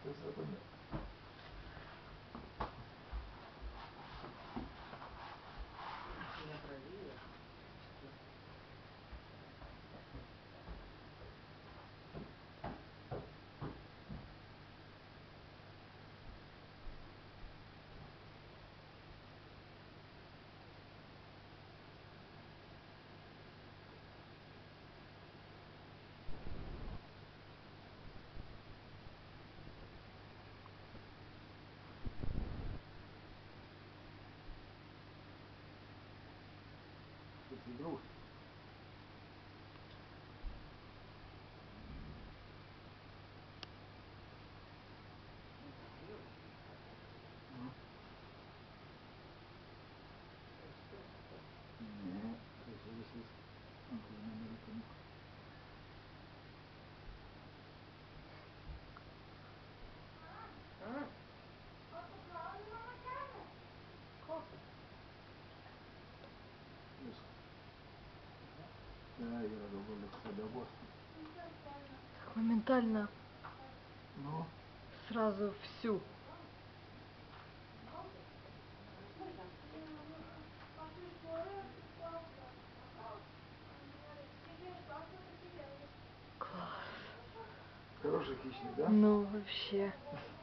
Красота. Игрушки. Нет, здесь Американо. Да, я говорю, что удовольствие. Моментально. Ну? Сразу всю. Класс. Хороший хищник, да? Ну, вообще.